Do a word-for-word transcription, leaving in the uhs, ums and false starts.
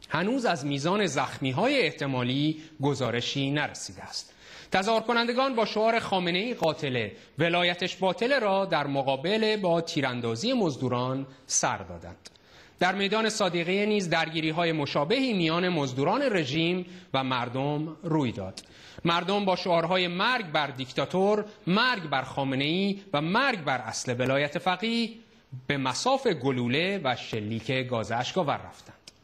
هنوز از میزان زخمی‌های احتمالی گزارشی نرسیده است. تظاهر کنندگان با شعار خامنه‌ای قاتل، ولایتش باطل را در مقابل با تیراندازی مزدوران سر دادند. در میدان صادقیه نیز درگیری‌های مشابهی میان مزدوران رژیم و مردم روی داد. مردم با شعارهای مرگ بر دیکتاتور، مرگ بر خامنه‌ای و مرگ بر اصل ولایت فقیه به مصاف گلوله و شلیک گاز اشک‌آور رفتند.